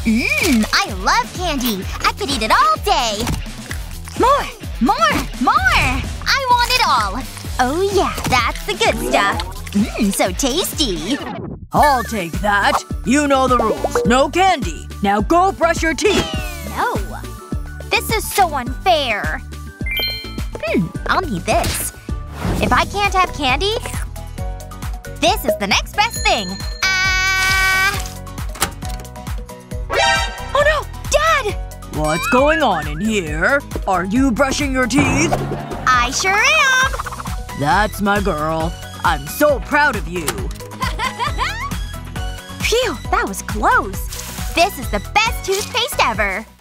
I love candy. I could eat it all day. More! More! More! I want it all. Oh yeah, that's the good stuff. So tasty. I'll take that. You know the rules. No candy. Now go brush your teeth. No. This is so unfair. I'll need this. If I can't have candy, this is the next best thing. Oh no! Dad! What's going on in here? Are you brushing your teeth? I sure am! That's my girl. I'm so proud of you. Phew, that was close. This is the best toothpaste ever.